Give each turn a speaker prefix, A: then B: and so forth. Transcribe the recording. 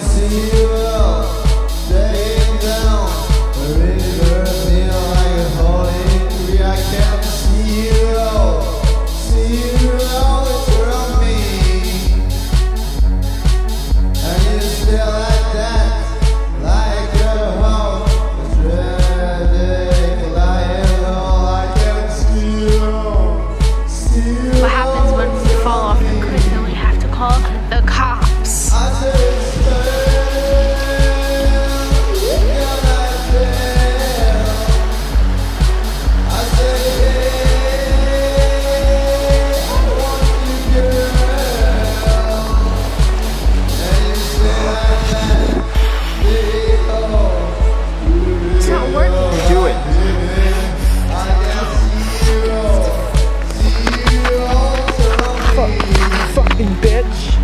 A: What happens when we fall off the cliff and we have to call the cops? It's not working.
B: Do it. Fucking bitch.